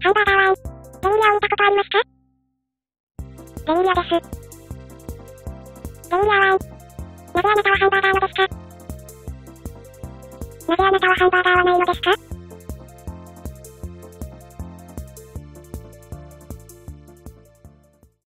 ハンバーガーワン。レミリアを見たことありますか？レミリアです。レミリアワン。なぜあなたはハンバーガーのですか？なぜあなたはハンバーガーはないのですか？